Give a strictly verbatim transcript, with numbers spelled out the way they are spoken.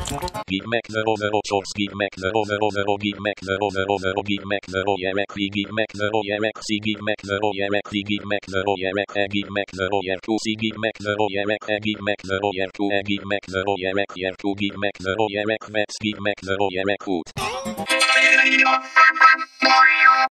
Git mek the over o source git mek the over over o git mek the over over o git mek the o yemek vi git mek the o yemek si git mek the o yemek vi git mek the o yemek e git mek the o yer tu si git mek the o yemek e git mek the o yer tu e git mek the o yemek yer tu git mek the o yemek vex git mek the o yemek ut.